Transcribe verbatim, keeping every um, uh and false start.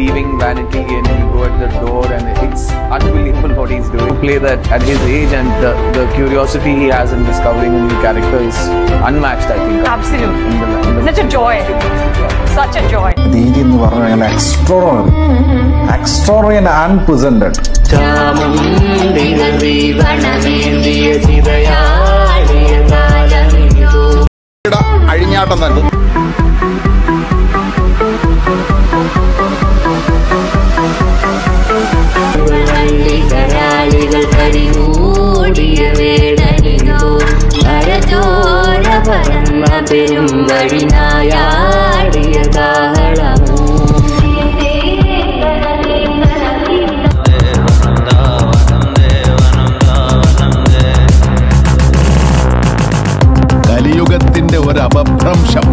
leaving vanity and he'll go at the door, and it's unbelievable what he's doing. Play that at his age, and the, the curiosity he has in discovering a new character is unmatched, I think. Absolutely. In the, in the Such a joy. Such a joy. Extraordinary. Extraordinary and unprecedented. അഴിഞ്ഞാട്ടം തന്നെ. കലിയുഗത്തിന്റെ ഒരു അപഭ്രംശം